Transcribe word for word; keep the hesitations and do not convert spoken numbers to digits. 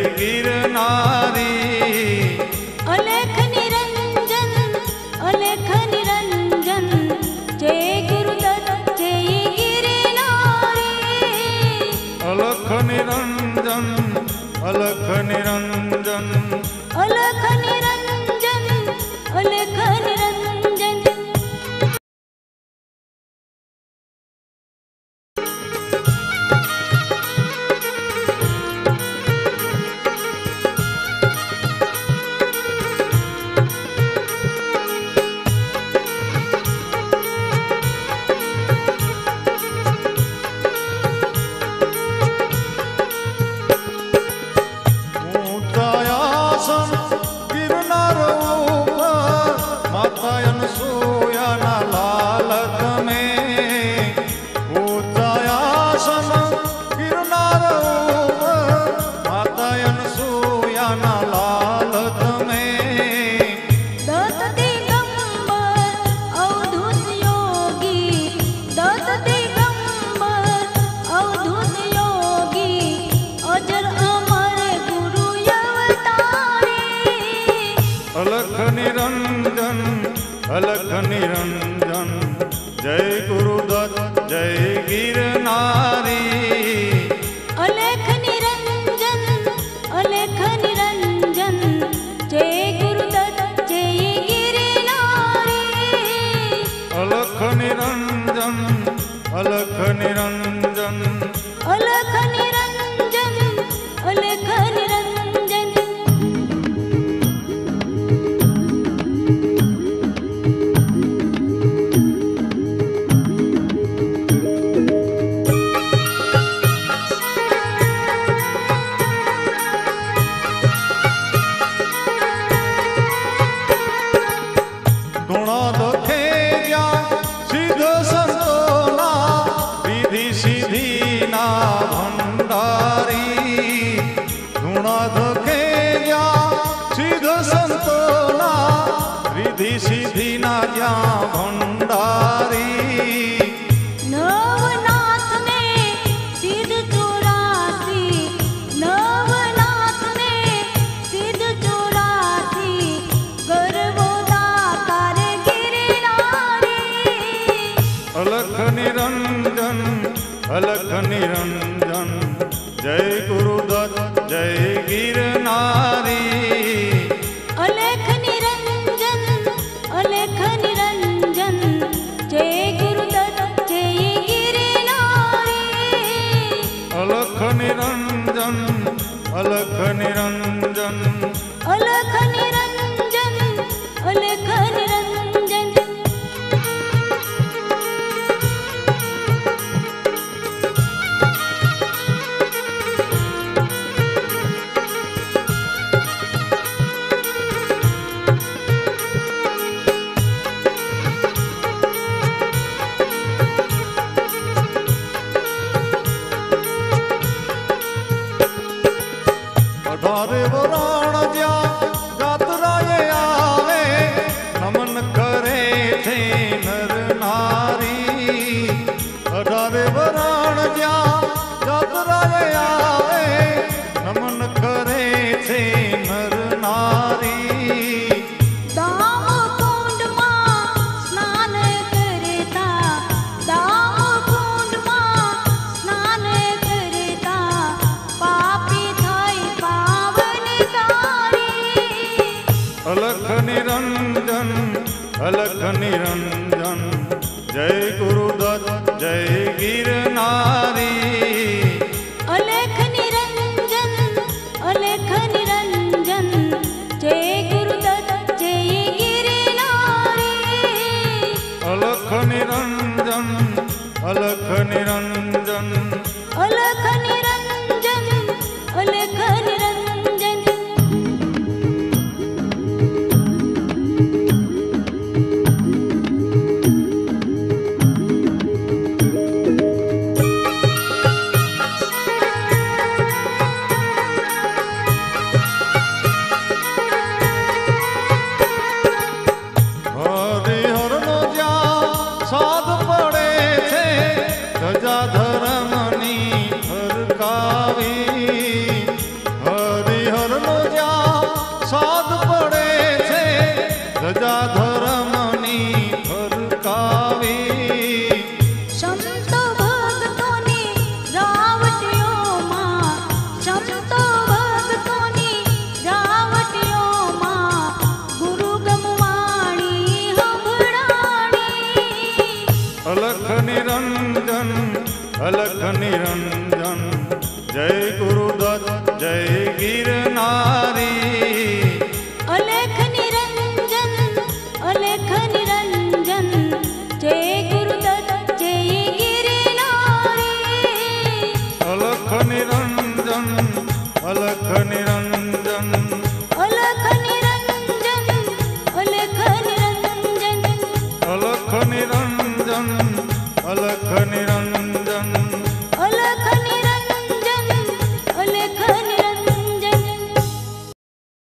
गिरनारी। अलेख निरंजन अलेख निरंजन जय गुरुदत्त जय गिरनारी। अलख निरंजन अलख निरंजन अलख निरंजन अलख निरंजन। अलख निरंजन जय गुरुदत्त जय गिरनारी। अलेख निरंजन अलेख निरंजन जय गुरुदत्त जय गिरनारी। अलख निरंजन अलख निरंजन अलख निरंजन अलख निरंजन। सीधी ना जा भंडारी। नवनाथ ने सिद्ध चौरासी नवनाथ ने सिद्ध चौरासी गर्भोदातार गिरनारी। अलख निरंजन अलख निरंजन जय गुरुदत्त जय गिरनारी। अलेख निरंजन अलेख निरंजन जय गुरुदत्त जय गिरनारी। अलख निरंजन अलख निरंजन अलख निरंजन अलख निरंजन। अठारे वराण ज्या यात्राए आवे नमन करे थे नर नारी। अठारे वराण ज्या यात्राए आवे नमन करे थे नर नारी। दाम कुंड मां स्नान करता दाम कुंड मां स्नान करता पापी थाई पावनकारी। अलख निरंजन अलख निरंजन जय गुरुदत्त जय गिरनारी। अलेख निरंजन अलेख निरंजन जय गुरुदत्त जय गिरनारी। अलख निरंजन अलख निरंजन अलख निरंजन अलख निरंजन। अलख निरंजन। जय गुरुदत्त जय गिरनारी। अलख निरंजन अलख निरंजन जय गुरुदत्त जय गिरनारी। अलख निरंजन अलख निरंजन अलख निरंजन अलख निरंजन अलख निरंजन अलख निरंजन।